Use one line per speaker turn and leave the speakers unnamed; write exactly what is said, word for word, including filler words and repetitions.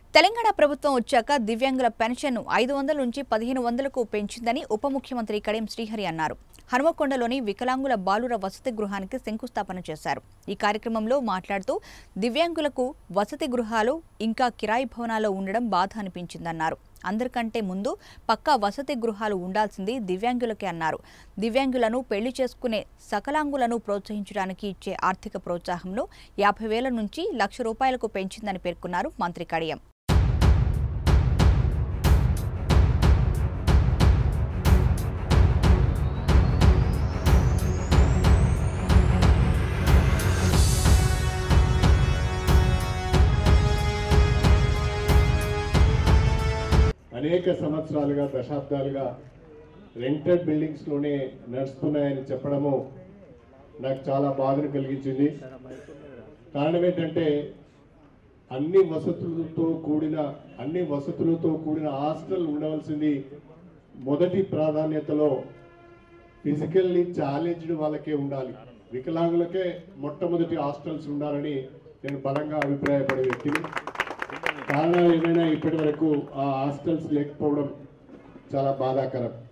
తెలంగాణ ప్రభుత్వం వచ్చాక దివ్యాంగుల పెన్షన్ను ఐదు వందల నుంచి పదిహేను వందలకు పెంచిందని ఉప ముఖ్యమంత్రి కడియం శ్రీహరి అన్నారు. హనుమకొండలోని వికలాంగుల బాలుర వసతి గృహానికి శంకుస్థాపన చేశారు. ఈ కార్యక్రమంలో మాట్లాడుతూ దివ్యాంగులకు వసతి గృహాలు ఇంకా కిరాయి భవనాల్లో ఉండడం బాధ అనిపించిందన్నారు. అందరికంటే ముందు పక్కా వసతి గృహాలు ఉండాల్సింది దివ్యాంగులకే అన్నారు. దివ్యాంగులను పెళ్లి చేసుకునే సకలాంగులను ప్రోత్సహించడానికి ఇచ్చే ఆర్థిక ప్రోత్సాహంను యాభై వేల నుంచి లక్ష రూపాయలకు పెంచిందని పేర్కొన్నారు మంత్రి కడియం.
అనేక సంవత్సరాలుగా దశాబ్దాలుగా రెంటెడ్ బిల్డింగ్స్లోనే నడుస్తున్నాయని చెప్పడము నాకు చాలా బాధను కలిగించింది. కారణం ఏంటంటే అన్ని వసతులతో కూడిన అన్ని వసతులతో కూడిన హాస్టల్ ఉండవలసింది మొదటి ప్రాధాన్యతలో ఫిజికల్లీ ఛాలెంజ్డ్ వాళ్ళకే ఉండాలి. వికలాంగులకే మొట్టమొదటి హాస్టల్స్ ఉండాలని నేను బలంగా అభిప్రాయపడే వ్యక్తిని. కారణాలు ఏమైనా ఇప్పటి వరకు ఆ హాస్టల్స్ లేకపోవడం చాలా బాధాకరం.